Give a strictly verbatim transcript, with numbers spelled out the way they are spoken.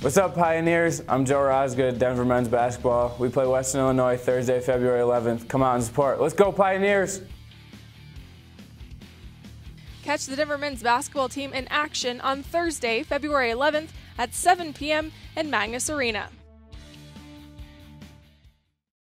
What's up, Pioneers? I'm Joe Rosgood, Denver men's basketball. We play Western Illinois Thursday, February eleventh. Come out and support. Let's go, Pioneers! Catch the Denver men's basketball team in action on Thursday, February eleventh at seven p m in Magnus Arena.